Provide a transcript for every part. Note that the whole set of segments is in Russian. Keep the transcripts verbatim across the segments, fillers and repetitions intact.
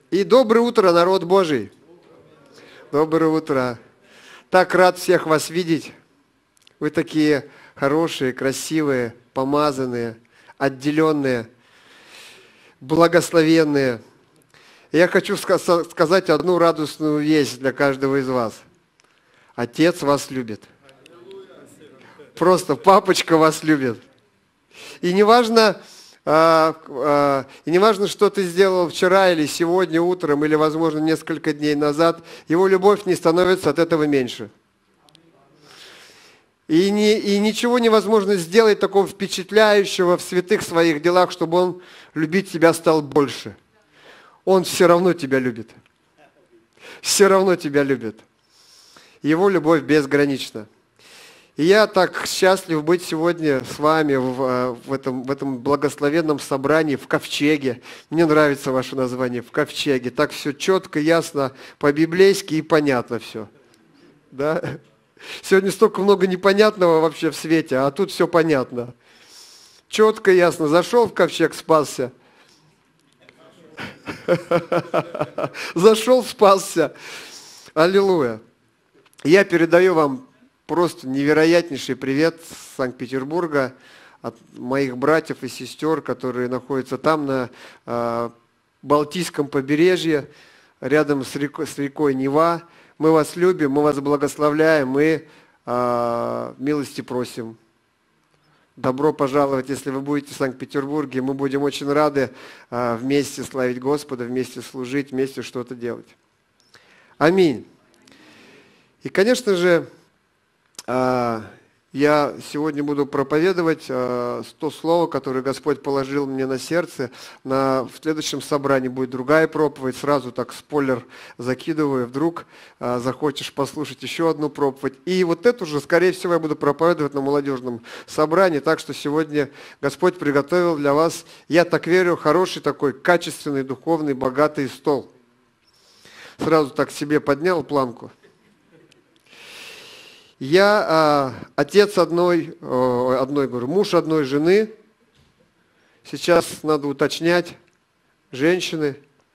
И доброе утро, народ Божий. Доброе утро. Так рад всех вас видеть. Вы такие хорошие, красивые, помазанные, отделенные, благословенные. Я хочу сказать одну радостную весть для каждого из вас. Отец вас любит. Просто папочка вас любит. И неважно, а, а, и неважно, что ты сделал вчера или сегодня утром, или, возможно, несколько дней назад, его любовь не становится от этого меньше. И, не, и ничего невозможно сделать такого впечатляющего в святых своих делах, чтобы он любить тебя стал больше. Он все равно тебя любит. Все равно тебя любит. Его любовь безгранична. И я так счастлив быть сегодня с вами в, в, этом, в этом благословенном собрании в Ковчеге. Мне нравится ваше название, в Ковчеге. Так все четко, ясно, по-библейски и понятно все. Да? Сегодня столько много непонятного вообще в свете, а тут все понятно. Четко, ясно. Зашел в Ковчег, спасся. Зашел, спасся. Аллилуйя. Я передаю вам просто невероятнейший привет с Санкт-Петербурга от моих братьев и сестер, которые находятся там, на э, Балтийском побережье, рядом с рекой, с рекой Нева. Мы вас любим, мы вас благословляем, мы э, милости просим. Добро пожаловать, если вы будете в Санкт-Петербурге. Мы будем очень рады э, вместе славить Господа, вместе служить, вместе что-то делать. Аминь. И, конечно же, я сегодня буду проповедовать то слово, которое Господь положил мне на сердце. На, в следующем собрании будет другая проповедь. Сразу так спойлер закидываю. Вдруг захочешь послушать еще одну проповедь. И вот эту же, скорее всего, я буду проповедовать на молодежном собрании. Так что сегодня Господь приготовил для вас, я так верю, хороший такой, качественный, духовный, богатый стол. Сразу так себе поднял планку. Я а, отец одной, о, одной, говорю, муж одной жены. Сейчас надо уточнять, женщины.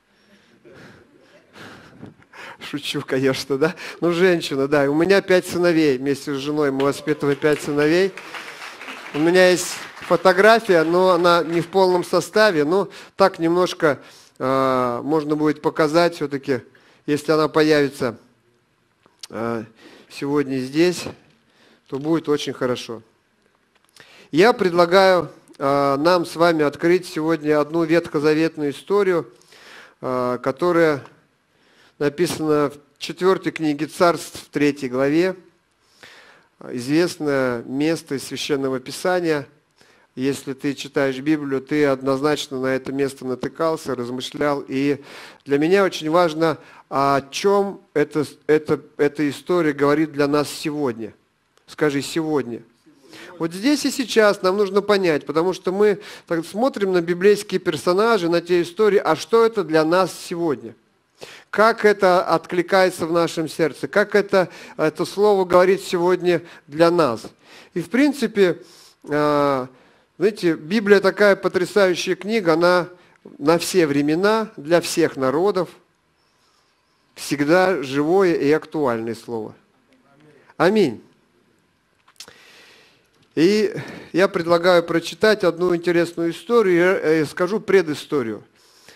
Шучу, конечно, да? Ну, женщина, да. И у меня пять сыновей. Вместе с женой мы воспитываем пять сыновей. У меня есть фотография, но она не в полном составе. Но так немножко а, можно будет показать все-таки, если она появится а, сегодня здесь, то будет очень хорошо. Я предлагаю э, нам с вами открыть сегодня одну ветхозаветную историю, э, которая написана в четвертой книге Царств, в третьей главе. Известное место из Священного Писания. Если ты читаешь Библию, ты однозначно на это место натыкался, размышлял. И для меня очень важно, о чем эта, эта, эта история говорит для нас сегодня. Скажи, сегодня. Вот здесь и сейчас нам нужно понять, потому что мы так смотрим на библейские персонажи, на те истории, а что это для нас сегодня? Как это откликается в нашем сердце? Как это, это слово говорит сегодня для нас? И в принципе, знаете, Библия такая потрясающая книга, она на все времена, для всех народов, всегда живое и актуальное слово. Аминь. И я предлагаю прочитать одну интересную историю, я скажу предысторию.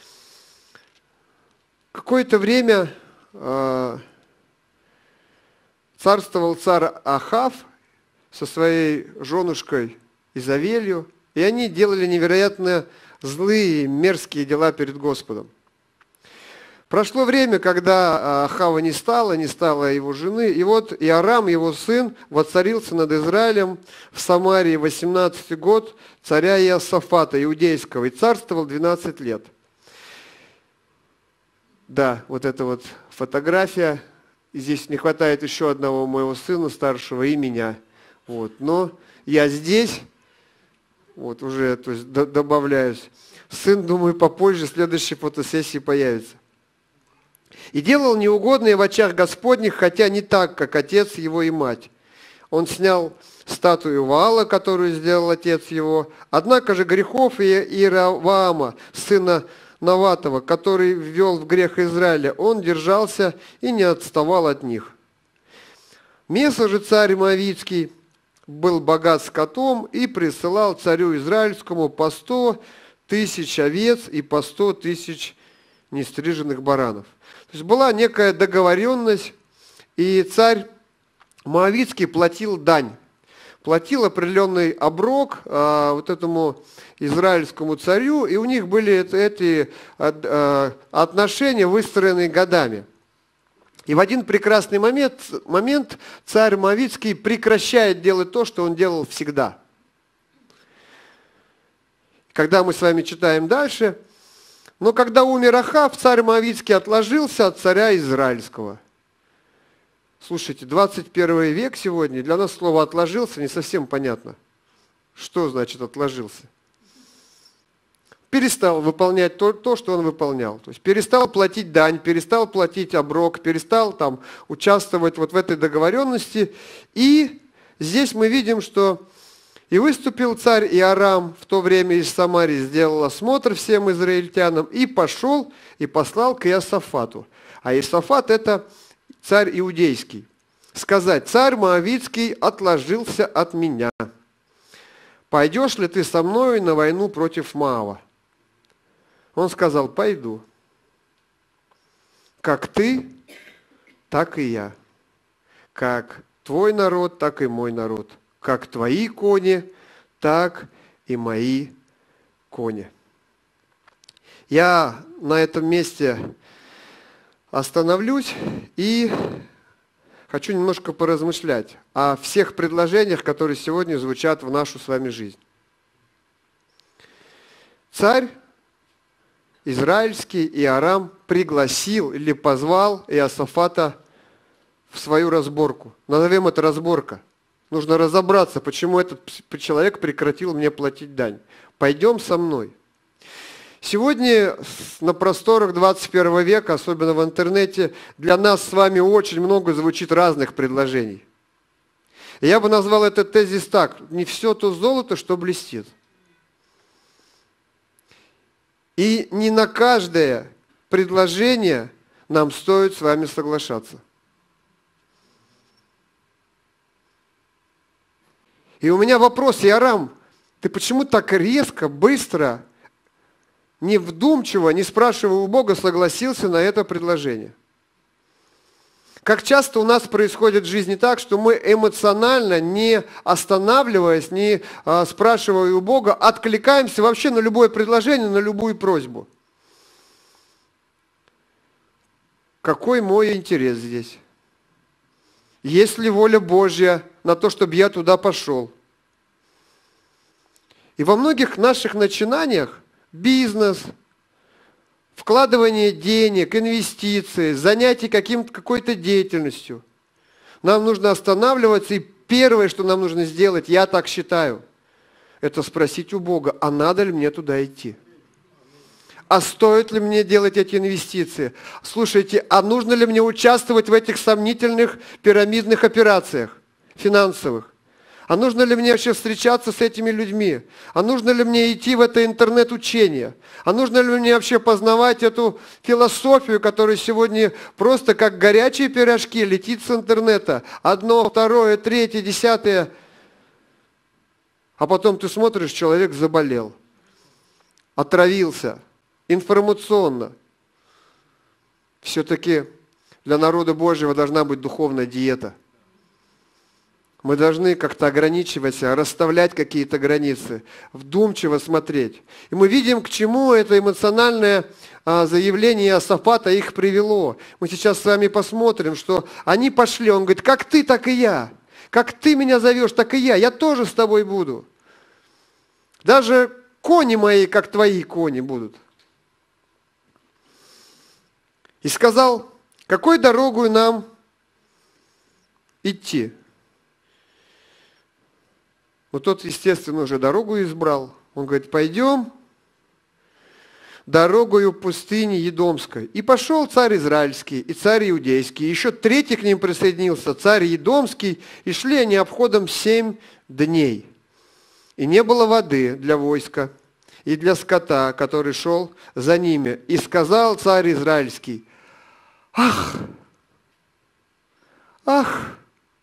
Какое-то время э, царствовал царь Ахав со своей женушкой Изавелью, и они делали невероятно злые, мерзкие дела перед Господом. Прошло время, когда Ахава не стало, не стало его жены, и вот Иорам, его сын, воцарился над Израилем в Самарии восемнадцатый год царя Иосафата, иудейского, и царствовал двенадцать лет. Да, вот эта вот фотография. И здесь не хватает еще одного моего сына старшего и меня. Вот. Но я здесь, вот уже, то есть добавляюсь. Сын, думаю, попозже, в следующей фотосессии появится. И делал неугодное в очах Господних, хотя не так, как отец его и мать. Он снял статую Ваала, которую сделал отец его. Однако же грехов Иеровоама, сына Наватова, который ввел в грех Израиля, он держался и не отставал от них. Меса же царь Моавицкий был богат скотом и присылал царю израильскому по сто тысяч овец и по сто тысяч нестриженных баранов. То есть была некая договоренность, и царь Моавицкий платил дань. Платил определенный оброк а, вот этому израильскому царю, и у них были эти а, отношения выстроены годами. И в один прекрасный момент, момент царь Моавицкий прекращает делать то, что он делал всегда. Когда мы с вами читаем дальше, но когда умер Ахав, царь Моавицкий отложился от царя израильского. Слушайте, двадцать первый век сегодня, для нас слово «отложился» не совсем понятно. Что значит «отложился»? Перестал выполнять то, то, что он выполнял. То есть перестал платить дань, перестал платить оброк, перестал там участвовать вот в этой договоренности. И здесь мы видим, что «И выступил царь Иорам в то время из Самарии, сделал осмотр всем израильтянам, и пошел, и послал к Иосафату». А Иосафат – это царь иудейский. Сказать: «Царь Моавицкий отложился от меня. Пойдешь ли ты со мною на войну против Моава?» Он сказал: «Пойду. Как ты, так и я. Как твой народ, так и мой народ. Как твои кони, так и мои кони». Я на этом месте остановлюсь и хочу немножко поразмышлять о всех предложениях, которые сегодня звучат в нашу с вами жизнь. Царь израильский Иорам пригласил или позвал Иосафата в свою разборку. Назовем это разборка. Нужно разобраться, почему этот человек прекратил мне платить дань. Пойдем со мной. Сегодня на просторах двадцать первого века, особенно в интернете, для нас с вами очень много звучит разных предложений. И я бы назвал этот тезис так: не все то золото, что блестит. И не на каждое предложение нам стоит с вами соглашаться. И у меня вопрос: Иорам, ты почему так резко, быстро, не вдумчиво, не спрашивая у Бога, согласился на это предложение? Как часто у нас происходит в жизни так, что мы эмоционально, не останавливаясь, не а, спрашивая у Бога, откликаемся вообще на любое предложение, на любую просьбу. Какой мой интерес здесь? Есть ли воля Божья на то, чтобы я туда пошел? И во многих наших начинаниях бизнес, вкладывание денег, инвестиции, занятие каким-то, какой-то деятельностью. Нам нужно останавливаться, и первое, что нам нужно сделать, я так считаю, это спросить у Бога: а надо ли мне туда идти? А стоит ли мне делать эти инвестиции? Слушайте, а нужно ли мне участвовать в этих сомнительных пирамидных операциях финансовых? А нужно ли мне вообще встречаться с этими людьми? А нужно ли мне идти в это интернет-учение? А нужно ли мне вообще познавать эту философию, которая сегодня просто как горячие пирожки летит с интернета? Одно, второе, третье, десятое. А потом ты смотришь, человек заболел, отравился информационно. Все-таки для народа Божьего должна быть духовная диета. Мы должны как-то ограничивать себя, расставлять какие-то границы, вдумчиво смотреть. И мы видим, к чему это эмоциональное а, заявление Иосафата их привело. Мы сейчас с вами посмотрим, что они пошли. Он говорит: как ты, так и я. Как ты меня зовешь, так и я. Я тоже с тобой буду. Даже кони мои, как твои кони будут. И сказал: какой дорогой нам идти? Но тот, естественно, уже дорогу избрал. Он говорит: пойдем дорогою пустыни Едомской. И пошел царь израильский и царь иудейский. Еще третий к ним присоединился, царь Едомский. И шли они обходом семь дней. И не было воды для войска. и для скота, который шел за ними. И сказал царь израильский: ах, ах,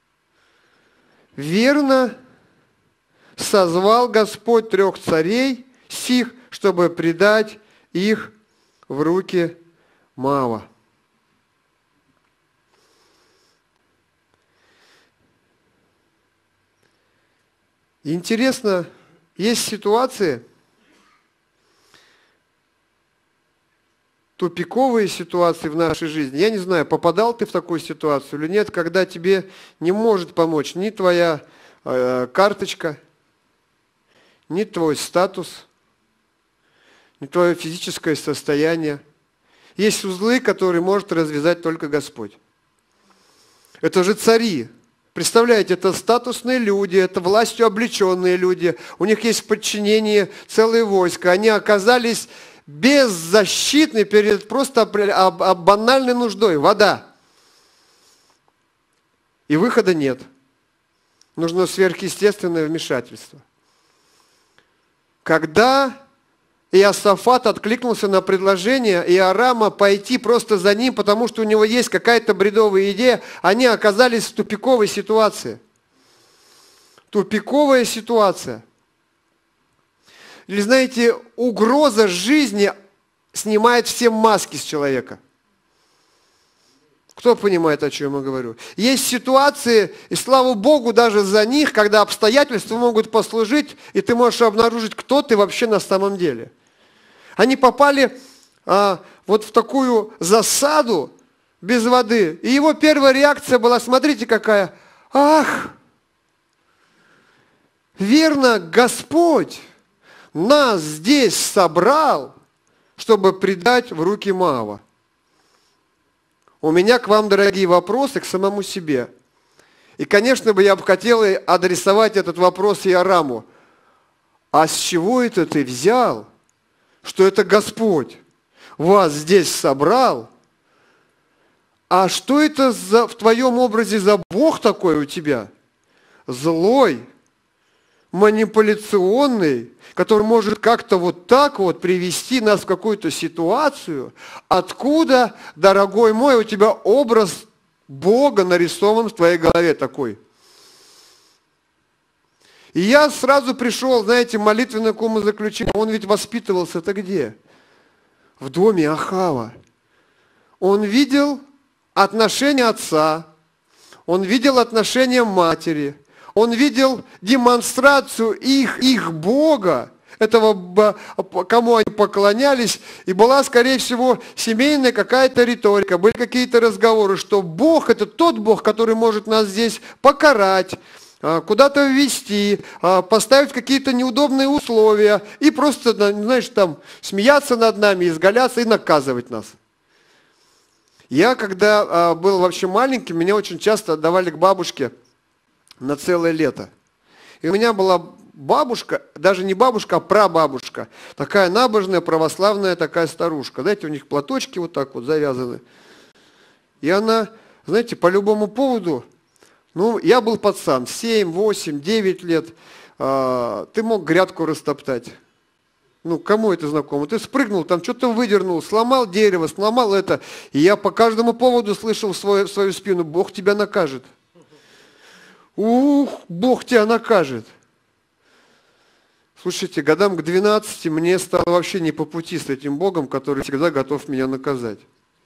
верно созвал Господь трех царей сих, чтобы предать их в руки Моава. Интересно, есть ситуации, тупиковые ситуации в нашей жизни. Я не знаю, попадал ты в такую ситуацию или нет, когда тебе не может помочь ни твоя э, карточка, ни твой статус, ни твое физическое состояние. Есть узлы, которые может развязать только Господь. Это же цари. Представляете, это статусные люди, это властью облеченные люди. У них есть в подчинении целые войска. Они оказались беззащитны перед просто банальной нуждой. Вода. И выхода нет. Нужно сверхъестественное вмешательство. Когда Иосафат откликнулся на предложение Иорама пойти просто за ним, потому что у него есть какая-то бредовая идея, они оказались в тупиковой ситуации. Тупиковая ситуация. Или знаете, угроза жизни снимает все маски с человека. Кто понимает, о чем я говорю? Есть ситуации, и слава Богу, даже за них, когда обстоятельства могут послужить, и ты можешь обнаружить, кто ты вообще на самом деле. Они попали а, вот в такую засаду без воды. И его первая реакция была, смотрите какая: ах, верно, Господь нас здесь собрал, чтобы предать в руки Моава. У меня к вам, дорогие, вопросы к самому себе. И, конечно бы, я бы хотел адресовать этот вопрос Иораму. А с чего это ты взял, что это Господь вас здесь собрал? А что это за, в твоем образе за Бог такой у тебя? Злой, манипуляционный, который может как-то вот так вот привести нас в какую-то ситуацию. Откуда, дорогой мой, у тебя образ Бога нарисован в твоей голове такой? И я сразу пришел, знаете, молитвенное к умозаключению. Он ведь воспитывался-то где? В доме Ахава. Он видел отношения отца, он видел отношения матери, он видел демонстрацию их, их Бога, этого, кому они поклонялись, и была, скорее всего, семейная какая-то риторика, были какие-то разговоры, что Бог – это тот Бог, который может нас здесь покарать, куда-то ввести, поставить какие-то неудобные условия и просто, знаешь, там, смеяться над нами, изгаляться и наказывать нас. Я, когда был вообще маленьким, меня очень часто отдавали к бабушке на целое лето. И у меня была бабушка, даже не бабушка, а прабабушка, такая набожная, православная такая старушка. Знаете, у них платочки вот так вот завязаны. И она, знаете, по любому поводу... Ну, я был пацан, семь, восемь, девять лет, а, ты мог грядку растоптать. Ну, кому это знакомо? Ты спрыгнул, там что-то выдернул, сломал дерево, сломал это. И я по каждому поводу слышал в свою, в свою спину: Бог тебя накажет. Ух, Бог тебя накажет. Слушайте, годам к двенадцати мне стало вообще не по пути с этим Богом, который всегда готов меня наказать.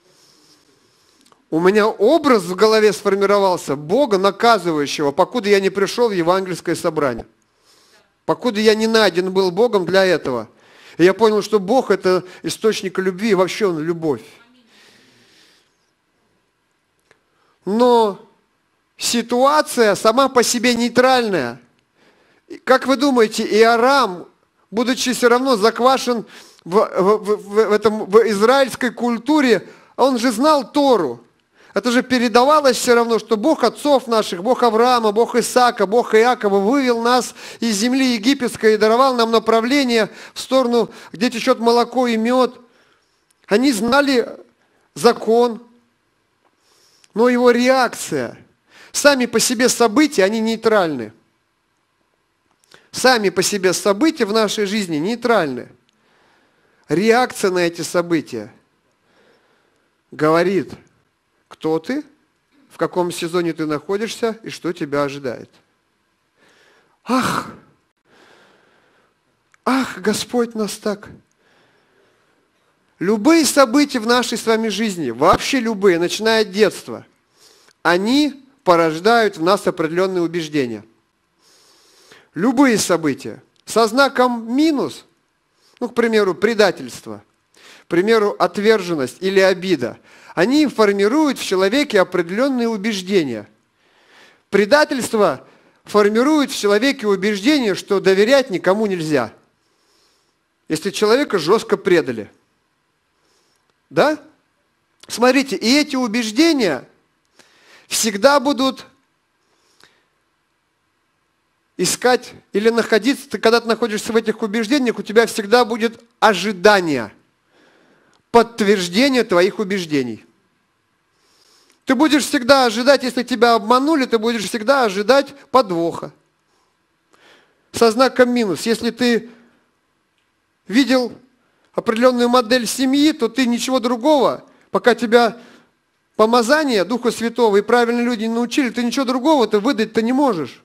У меня образ в голове сформировался Бога наказывающего, покуда я не пришел в евангельское собрание. Покуда я не найден был Богом для этого. И я понял, что Бог – это источник любви, и вообще Он – любовь. Но ситуация сама по себе нейтральная. Как вы думаете, Иорам, будучи все равно заквашен в, в, в, в, этом, в израильской культуре, он же знал Тору. Это же передавалось все равно, что Бог отцов наших, Бог Авраама, Бог Исаака, Бог Иакова вывел нас из земли египетской и даровал нам направление в сторону, где течет молоко и мед. Они знали закон, но его реакция, сами по себе события, они нейтральны. Сами по себе события в нашей жизни нейтральны. реакция на эти события говорит, кто ты, в каком сезоне ты находишься и что тебя ожидает. Ах! Ах, Господь нас так! Любые события в нашей с вами жизни, вообще любые, начиная от детства, они порождают в нас определенные убеждения. Любые события со знаком минус, ну, к примеру, предательство, к примеру, отверженность или обида, они формируют в человеке определенные убеждения. Предательство формирует в человеке убеждение, что доверять никому нельзя, если человека жестко предали. Да? Смотрите, и эти убеждения всегда будут искать или находиться, ты, когда ты находишься в этих убеждениях, у тебя всегда будет ожидание, подтверждение твоих убеждений. Ты будешь всегда ожидать, если тебя обманули, ты будешь всегда ожидать подвоха. Со знаком минус. Если ты видел определенную модель семьи, то ты ничего другого, пока тебя помазание Духа Святого и правильные люди не научили, ты ничего другого ты выдать-то не можешь.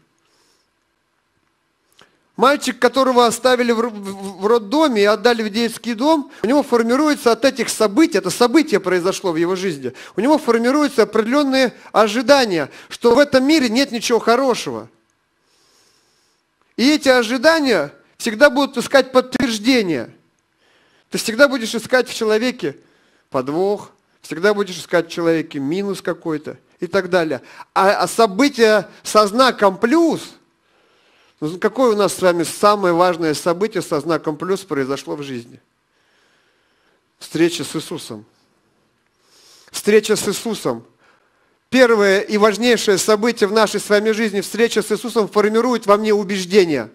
Мальчик, которого оставили в, в, в роддоме и отдали в детский дом, у него формируется от этих событий, это событие произошло в его жизни, у него формируются определенные ожидания, что в этом мире нет ничего хорошего. И эти ожидания всегда будут искать подтверждение. Ты всегда будешь искать в человеке подвох, всегда будешь искать в человеке минус какой-то и так далее. А, а события со знаком плюс, ну, какое у нас с вами самое важное событие со знаком плюс произошло в жизни? Встреча с Иисусом. Встреча с Иисусом. Первое и важнейшее событие в нашей с вами жизни, встреча с Иисусом, формирует во мне убеждения.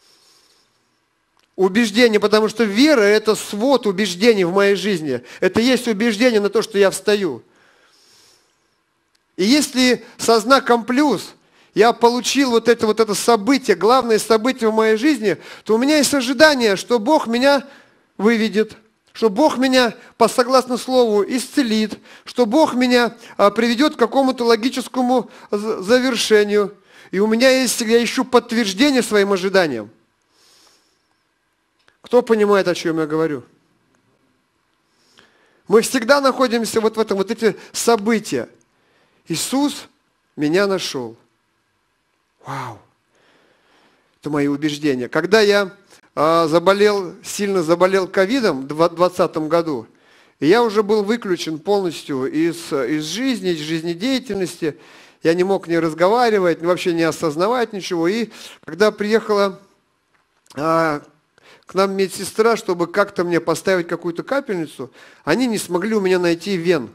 Убеждение, потому что вера – это свод убеждений в моей жизни. Это есть убеждение на то, что я встаю. И если со знаком плюс я получил вот это, вот это событие, главное событие в моей жизни, то у меня есть ожидание, что Бог меня выведет, что Бог меня, по согласно Слову, исцелит, что Бог меня приведет к какому-то логическому завершению. И у меня есть, я ищу подтверждение своим ожиданиям. Кто понимает, о чем я говорю? Мы всегда находимся вот в этом, вот эти события. Иисус меня нашел. Вау! Это мои убеждения. Когда я а, заболел, сильно заболел ковидом в двадцатом году, и я уже был выключен полностью из, из жизни, из жизнедеятельности, я не мог не разговаривать, вообще не осознавать ничего. И когда приехала а, к нам медсестра, чтобы как-то мне поставить какую-то капельницу, они не смогли у меня найти вен.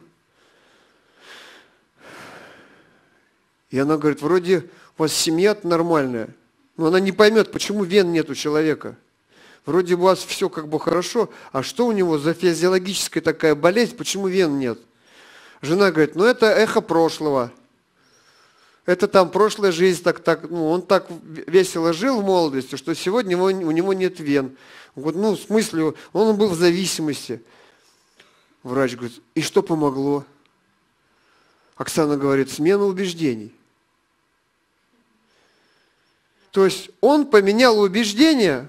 И она говорит, вроде у вас семья нормальная, но она не поймет, почему вен нет у человека. Вроде у вас все как бы хорошо, а что у него за физиологическая такая болезнь, почему вен нет? Жена говорит, ну это эхо прошлого. Это там прошлая жизнь, так, так, ну, он так весело жил в молодости, что сегодня его, у него нет вен. Вот, ну, в смысле, он был в зависимости. Врач говорит, и что помогло? Оксана говорит, смена убеждений. То есть он поменял убеждения,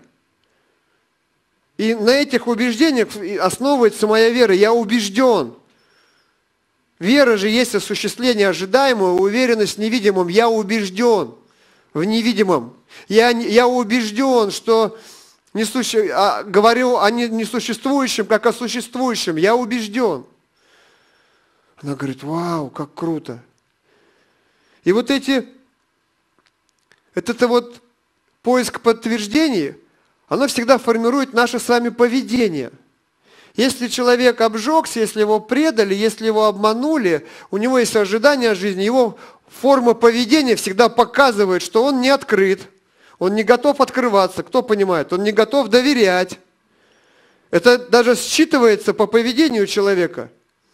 и на этих убеждениях основывается моя вера. Я убежден. Вера же есть осуществление ожидаемого, уверенность в невидимом. Я убежден в невидимом. Я, я убежден, что не суще... а, говорю о несуществующем, как о существующем. Я убежден. Она говорит, вау, как круто. И вот эти, это, это вот поиск подтверждений, оно всегда формирует наше с вами поведение. Если человек обжегся, если его предали, если его обманули, у него есть ожидание жизни, его форма поведения всегда показывает, что он не открыт, он не готов открываться, кто понимает, он не готов доверять. Это даже считывается по поведению человека.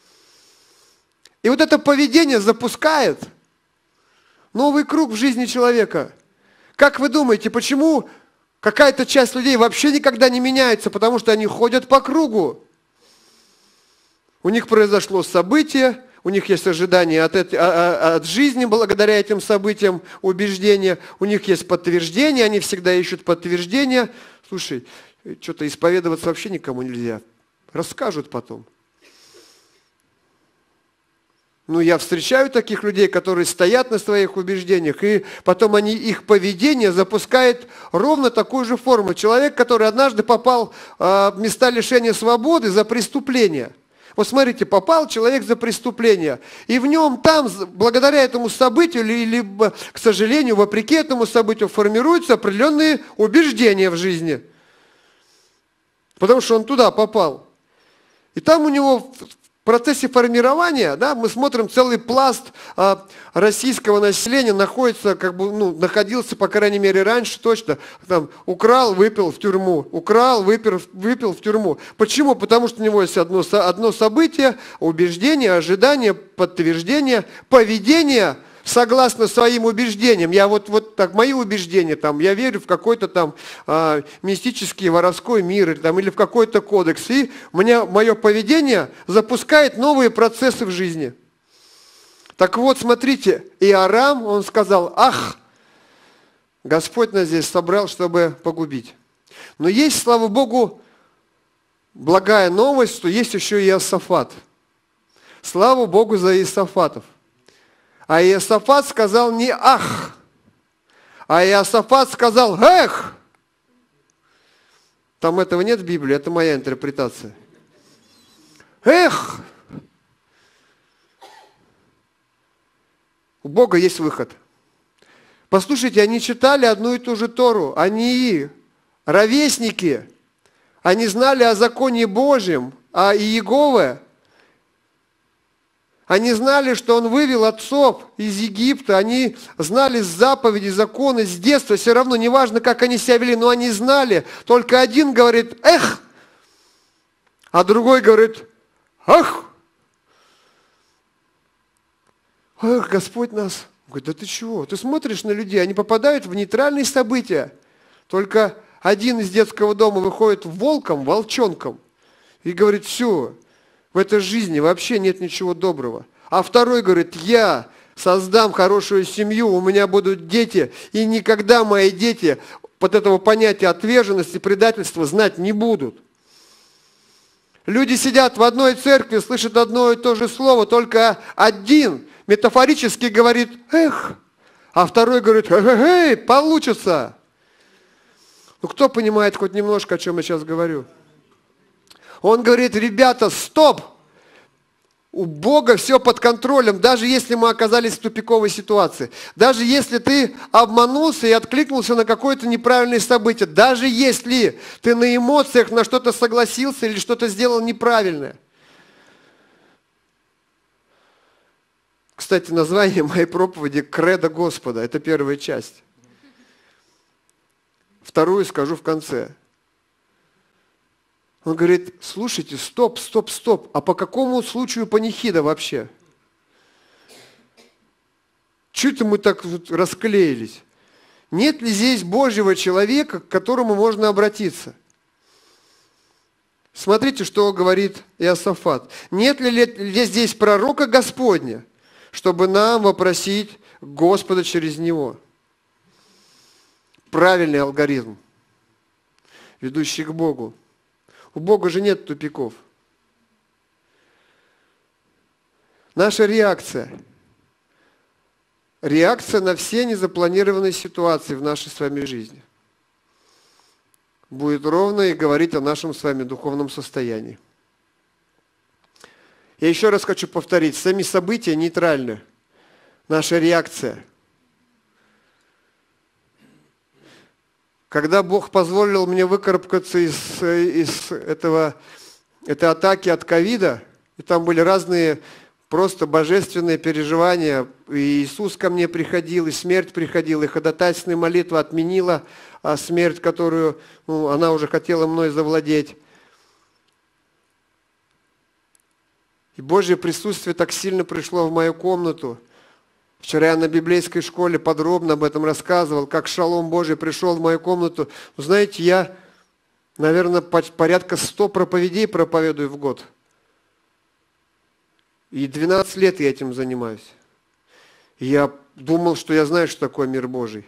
И вот это поведение запускает новый круг в жизни человека. Как вы думаете, почему Какая-то часть людей вообще никогда не меняется, потому что они ходят по кругу. У них произошло событие, у них есть ожидания от, от жизни благодаря этим событиям, убеждения. У них есть подтверждение, они всегда ищут подтверждение. Слушай, что-то исповедоваться вообще никому нельзя. Расскажут потом. Ну, я встречаю таких людей, которые стоят на своих убеждениях, и потом они, их поведение запускает ровно такую же форму. Человек, который однажды попал в места лишения свободы за преступление. Вот смотрите, попал человек за преступление, и в нем там, благодаря этому событию, либо, к сожалению, вопреки этому событию, формируются определенные убеждения в жизни. Потому что он туда попал. И там у него в процессе формирования, да, мы смотрим, целый пласт а, российского населения находится, как бы, ну, находился, по крайней мере, раньше точно, там, украл, выпил в тюрьму, украл, выпил, выпил в тюрьму. Почему? Потому что у него есть одно, одно событие, убеждение, ожидание, подтверждение, поведение, согласно своим убеждениям. Я вот, вот так, мои убеждения, там, я верю в какой-то там а, мистический воровской мир или, там, или в какой-то кодекс. И мне, мое поведение запускает новые процессы в жизни. Так вот, смотрите, Иорам, он сказал: ах, Господь нас здесь собрал, чтобы погубить. Но есть, слава Богу, благая новость, что есть еще и Иосафат. Слава Богу за Иосафатов. А Иосафат сказал не «ах», а Иосафат сказал «эх». Там этого нет в Библии, это моя интерпретация. Эх! У Бога есть выход. Послушайте, они читали одну и ту же Тору, они ровесники, они знали о законе Божьем, о Иегове. Они знали, что Он вывел отцов из Египта, они знали заповеди, законы с детства, все равно, неважно, как они себя вели, но они знали. Только один говорит «эх», а другой говорит «ах». Эх, Господь нас. Говорит: да ты чего? Ты смотришь на людей, они попадают в нейтральные события. Только один из детского дома выходит волком, волчонком, и говорит: все. В этой жизни вообще нет ничего доброго. А второй говорит: я создам хорошую семью, у меня будут дети, и никогда мои дети под этого понятия отверженности, предательства знать не будут. Люди сидят в одной церкви, слышат одно и то же слово, только один метафорически говорит «эх», а второй говорит «эй, получится». Ну кто понимает хоть немножко, о чем я сейчас говорю? Он говорит: ребята, стоп! У Бога все под контролем, даже если мы оказались в тупиковой ситуации. Даже если ты обманулся и откликнулся на какое-то неправильное событие. Даже если ты на эмоциях на что-то согласился или что-то сделал неправильное. Кстати, название моей проповеди «Кредо Господа». Это первая часть. Вторую скажу в конце. Он говорит: слушайте, стоп, стоп, стоп, а по какому случаю панихида вообще? Чего-то мы так вот расклеились. Нет ли здесь Божьего человека, к которому можно обратиться? Смотрите, что говорит Иосафат. Нет ли здесь пророка Господня, чтобы нам вопросить Господа через него? Правильный алгоритм, ведущий к Богу. У Бога же нет тупиков. Наша реакция. Реакция на все незапланированные ситуации в нашей с вами жизни будет ровно и говорить о нашем с вами духовном состоянии. Я еще раз хочу повторить. Сами события нейтральны. Наша реакция. Когда Бог позволил мне выкарабкаться из, из этого, этой атаки от ковида, и там были разные просто божественные переживания, и Иисус ко мне приходил, и смерть приходила, и ходатайственная молитва отменила а смерть, которую ну, она уже хотела мной завладеть. И Божье присутствие так сильно пришло в мою комнату. Вчера я на библейской школе подробно об этом рассказывал, как шалом Божий пришел в мою комнату. Вы знаете, я, наверное, порядка ста проповедей проповедую в год. И двенадцать лет я этим занимаюсь. И я думал, что я знаю, что такое мир Божий.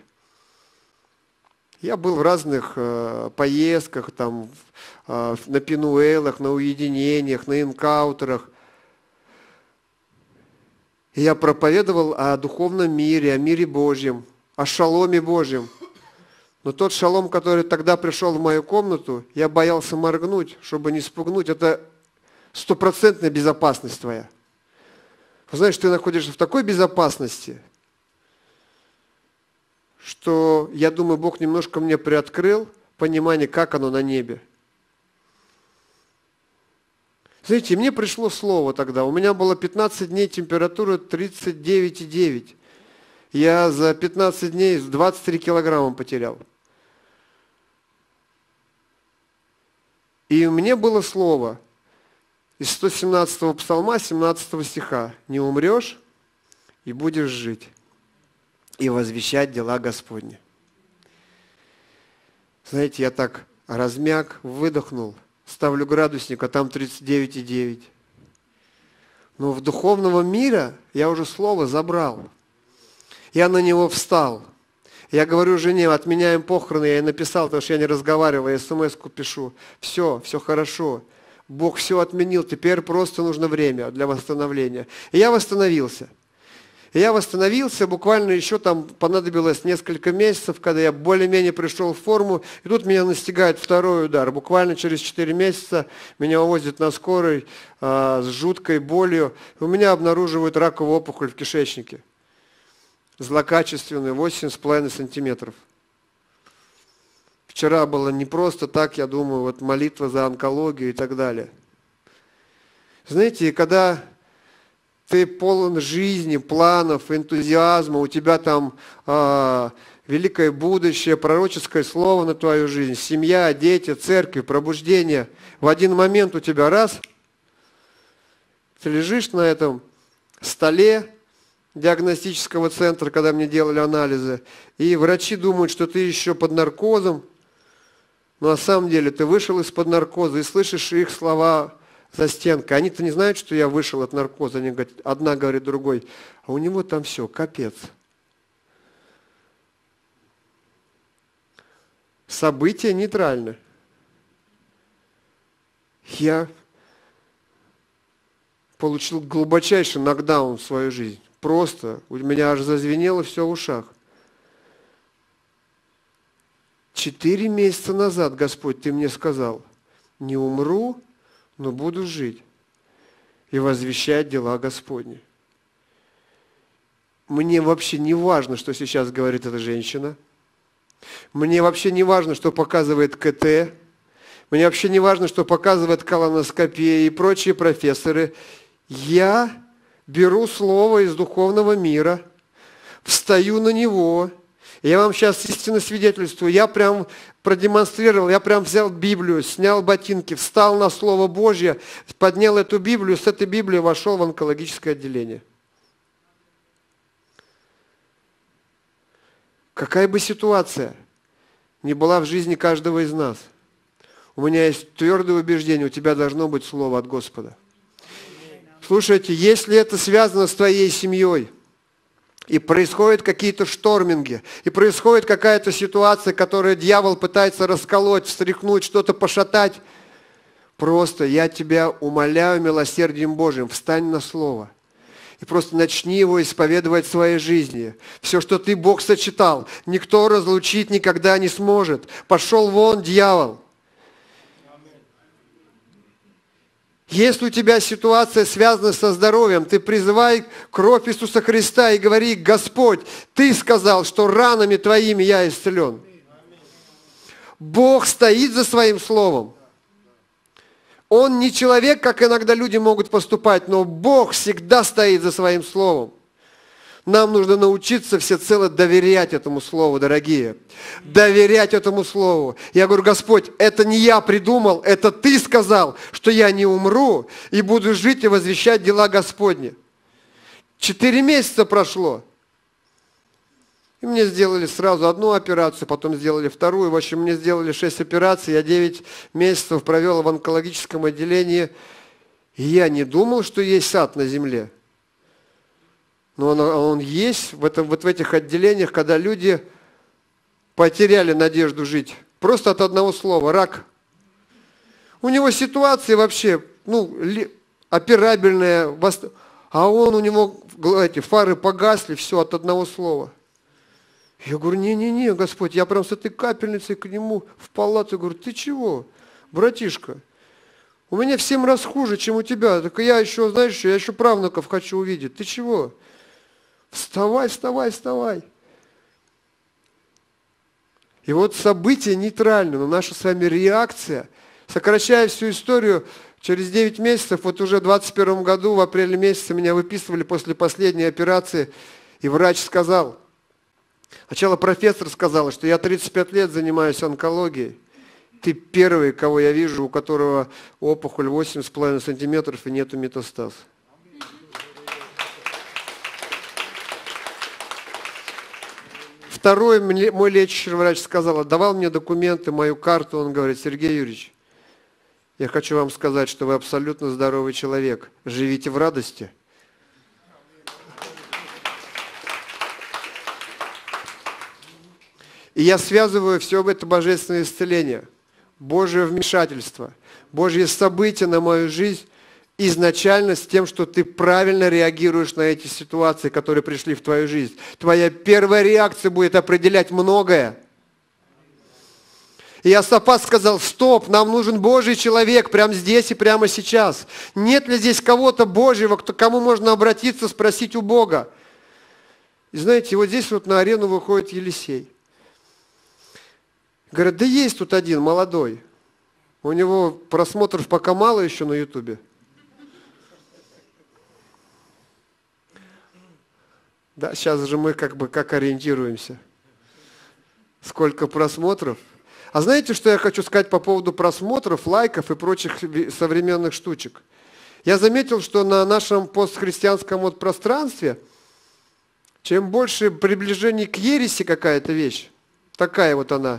Я был в разных э, поездках, там, э, на пинуэлах, на уединениях, на энкаутерах. И я проповедовал о духовном мире, о мире Божьем, о шаломе Божьем. Но тот шалом, который тогда пришел в мою комнату, я боялся моргнуть, чтобы не спугнуть. Это стопроцентная безопасность твоя. Вы знаешь, ты находишься в такой безопасности, что, я думаю, Бог немножко мне приоткрыл понимание, как оно на небе. Знаете, мне пришло слово тогда. У меня было пятнадцать дней температура тридцать девять и девять. Я за пятнадцать дней двадцать три килограмма потерял. И мне было слово из сто семнадцатого псалма, семнадцатого стиха. «Не умрешь и будешь жить, и возвещать дела Господни». Знаете, я так размяк, выдохнул, ставлю градусник, а там тридцать девять и девять. Но в духовного мира я уже слово забрал. Я на него встал. Я говорю жене, отменяем похороны, я ей написал, потому что я не разговаривал, я смс-ку пишу. Все, все хорошо. Бог все отменил, теперь просто нужно время для восстановления. И я восстановился. И я восстановился, буквально еще там понадобилось несколько месяцев, когда я более-менее пришел в форму, и тут меня настигает второй удар. Буквально через четыре месяца меня увозят на скорой э, с жуткой болью. У меня обнаруживают раковую опухоль в кишечнике. Злокачественную, восемь с половиной сантиметров. Вчера было не просто так, я думаю, вот молитва за онкологию и так далее. Знаете, когда ты полон жизни, планов, энтузиазма, у тебя там э, великое будущее, пророческое слово на твою жизнь, семья, дети, церковь, пробуждение. В один момент у тебя раз, ты лежишь на этом столе диагностического центра, когда мне делали анализы, и врачи думают, что ты еще под наркозом, но на самом деле ты вышел из-под наркоза и слышишь их слова за стенкой. Они-то не знают, что я вышел от наркоза. Они говорят, одна говорит другой, а у него там все, капец. События нейтральны. Я получил глубочайший нокдаун в свою жизнь. Просто у меня аж зазвенело все в ушах. Четыре месяца назад, Господь, Ты мне сказал, не умру, но буду жить и возвещать дела Господни. Мне вообще не важно, что сейчас говорит эта женщина. Мне вообще не важно, что показывает ка тэ. Мне вообще не важно, что показывает колоноскопия и прочие профессоры. Я беру слово из духовного мира, встаю на него. Я вам сейчас истинно свидетельствую. Я прям продемонстрировал, я прям взял Библию, снял ботинки, встал на Слово Божье, поднял эту Библию, с этой Библией вошел в онкологическое отделение. Какая бы ситуация ни была в жизни каждого из нас, у меня есть твердое убеждение, у тебя должно быть Слово от Господа. Слушайте, если это связано с твоей семьей, и происходят какие-то шторминги, и происходит какая-то ситуация, которую дьявол пытается расколоть, встряхнуть, что-то пошатать, просто я тебя умоляю милосердием Божьим, встань на Слово. И просто начни его исповедовать в своей жизни. Все, что ты, Бог, сочетал, никто разлучить никогда не сможет. Пошел вон, дьявол. Если у тебя ситуация связана со здоровьем, ты призывай кровь Иисуса Христа и говори, Господь, Ты сказал, что ранами Твоими я исцелен. Бог стоит за Своим Словом. Он не человек, как иногда люди могут поступать, но Бог всегда стоит за Своим Словом. Нам нужно научиться всецело доверять этому Слову, дорогие. Доверять этому Слову. Я говорю, Господь, это не я придумал, это Ты сказал, что я не умру и буду жить и возвещать дела Господни. Четыре месяца прошло. И мне сделали сразу одну операцию, потом сделали вторую. В общем, мне сделали шесть операций, я девять месяцев провел в онкологическом отделении. И я не думал, что есть ад на земле. Но он, он есть в, этом, вот в этих отделениях, когда люди потеряли надежду жить. Просто от одного слова – рак. У него ситуации вообще, ну, операбельная, а он, у него эти фары погасли, все от одного слова. Я говорю, не-не-не, Господь, я прям с этой капельницей к нему в палату, говорю, ты чего, братишка? У меня в семь раз хуже, чем у тебя. Так я еще, знаешь, я еще правнуков хочу увидеть. Ты чего? Вставай, вставай, вставай. И вот события нейтральны, но наша с вами реакция, сокращая всю историю, через девять месяцев, вот уже в двадцать первом году, в апреле месяце, меня выписывали после последней операции, и врач сказал, сначала профессор сказала, что я тридцать пять лет занимаюсь онкологией. Ты первый, кого я вижу, у которого опухоль восемь с половиной сантиметров и нету метастаз. Второй мой лечащий врач сказал, давал мне документы, мою карту, он говорит, Сергей Юрьевич, я хочу вам сказать, что вы абсолютно здоровый человек. Живите в радости. И я связываю все это божественное исцеление, Божье вмешательство, Божье событие на мою жизнь изначально с тем, что ты правильно реагируешь на эти ситуации, которые пришли в твою жизнь. Твоя первая реакция будет определять многое. И Иосафат сказал, стоп, нам нужен Божий человек прямо здесь и прямо сейчас. Нет ли здесь кого-то Божьего, к кому можно обратиться, спросить у Бога? И знаете, вот здесь вот на арену выходит Елисей. Говорят, да есть тут один молодой. У него просмотров пока мало еще на Ютубе. Да, сейчас же мы как бы как ориентируемся. Сколько просмотров. А знаете, что я хочу сказать по поводу просмотров, лайков и прочих современных штучек? Я заметил, что на нашем постхристианском вот пространстве, чем больше приближений к ереси какая-то вещь, такая вот она,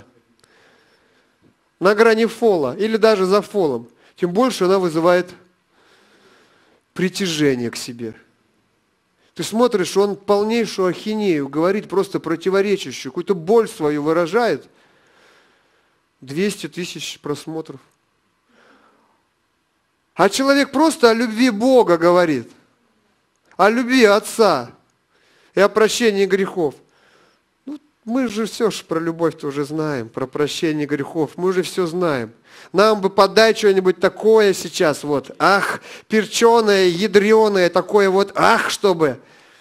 на грани фола или даже за фолом, тем больше она вызывает притяжение к себе. Ты смотришь, он полнейшую ахинею говорит, просто противоречащую, какую-то боль свою выражает. двести тысяч просмотров. А человек просто о любви Бога говорит, о любви Отца и о прощении грехов. Ну, мы же все ж про любовь-то уже знаем, про прощение грехов, мы уже все знаем. Нам бы подать что-нибудь такое сейчас, вот, ах, перченое, ядреное, такое вот, ах, чтобы.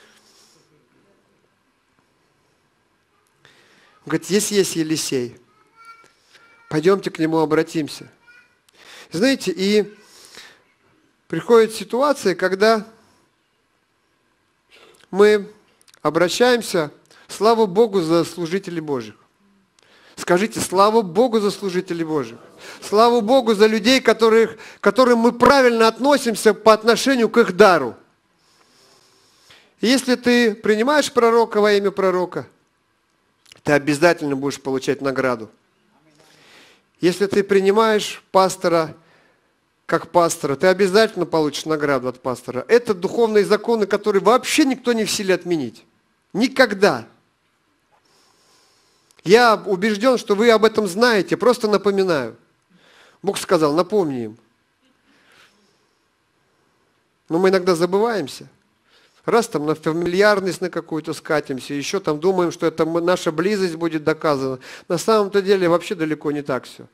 Он говорит, есть есть Елисей. Пойдемте к нему обратимся. Знаете, и приходит ситуация, когда мы обращаемся, слава Богу за служителей Божьих. Скажите, слава Богу за служителей Божьих. Слава Богу за людей, которых, к которым мы правильно относимся по отношению к их дару. И если ты принимаешь пророка во имя пророка, ты обязательно будешь получать награду. Если ты принимаешь пастора как пастора, ты обязательно получишь награду от пастора. Это духовные законы, которые вообще никто не в силе отменить. Никогда. Я убежден, что вы об этом знаете, просто напоминаю. Бог сказал, напомни им. Но мы иногда забываемся. Раз там на фамильярность на какую-то скатимся, еще там думаем, что это наша близость будет доказана. На самом-то деле вообще далеко не так все.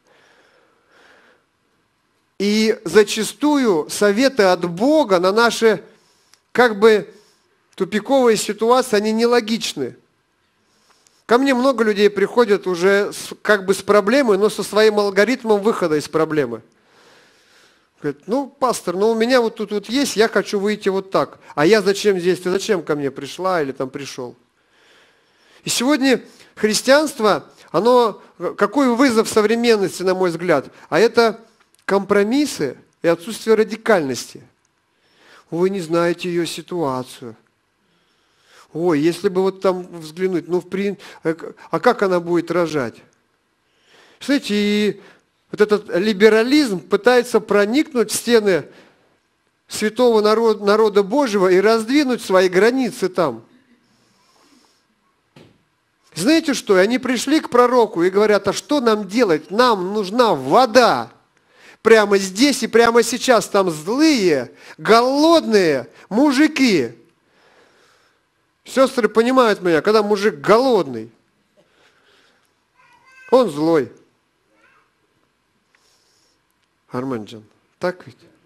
И зачастую советы от Бога на наши как бы тупиковые ситуации, они нелогичны. Ко мне много людей приходят уже с, как бы с проблемой, но со своим алгоритмом выхода из проблемы. Говорит, ну, пастор, ну у меня вот тут вот есть, я хочу выйти вот так. А я зачем здесь? Ты зачем ко мне пришла или там пришел? И сегодня христианство, оно, какой вызов современности, на мой взгляд, а это компромиссы и отсутствие радикальности. Вы не знаете ее ситуацию. ой, если бы вот там взглянуть, ну, в при... а как она будет рожать? Знаете, и вот этот либерализм пытается проникнуть в стены святого народа, народа Божьего и раздвинуть свои границы там. Знаете что? И они пришли к пророку и говорят, а что нам делать? Нам нужна вода. Прямо здесь и прямо сейчас там злые, голодные мужики. Сестры понимают меня, когда мужик голодный, он злой. Арманджан, так ведь?